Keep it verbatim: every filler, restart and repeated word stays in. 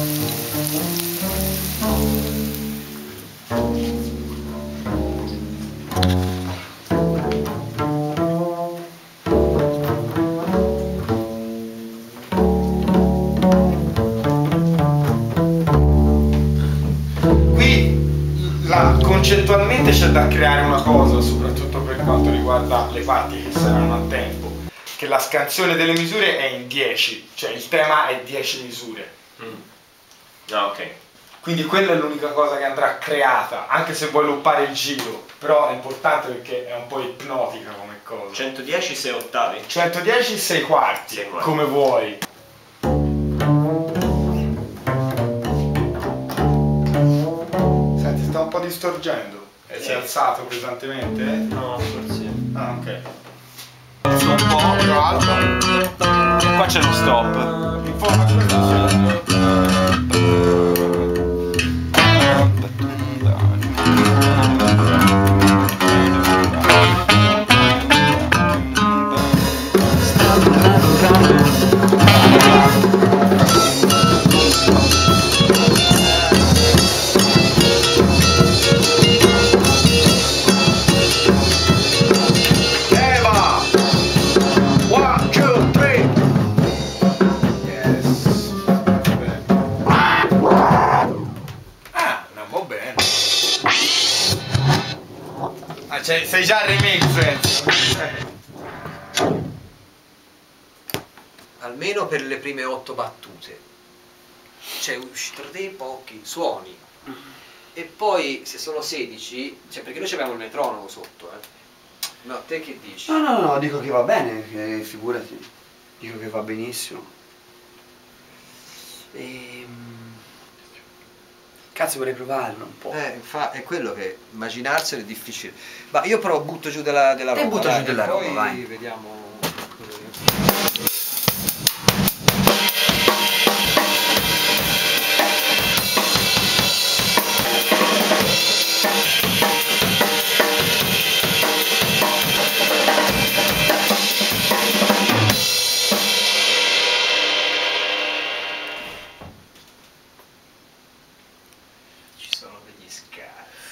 Concettualmente c'è da creare una cosa, soprattutto per quanto riguarda le parti che saranno a tempo, che la scansione delle misure è in dieci, cioè il tema è dieci misure. Mm. Ah, ok. Quindi quella è l'unica cosa che andrà creata, anche se vuoi loppare il giro, però è importante perché è un po' ipnotica come cosa. centodieci sei ottavi? centodieci sei quarti, sei quarti, come vuoi. Senti, sta un po' distorgendo. E si è alzato pesantemente? No, forse. Ah, ok. Su un po', più alto. E qua c'è lo stop. In forma di Cioè, sei già al remix. Almeno per le prime otto battute. Cioè uscito dei pochi suoni. E poi se sono sedici, cioè perché noi abbiamo il metronomo sotto, eh. No, te che dici? No, no, no, dico che va bene, che, figurati. Dico che va benissimo. Ehm... Cazzo, vorrei provarlo un po'. Eh, fa, è quello che immaginarselo è difficile. Ma io però butto giù della, della Te roba. butta dai, giù della e roba, poi vai. Vediamo. Ci sono degli scarsi.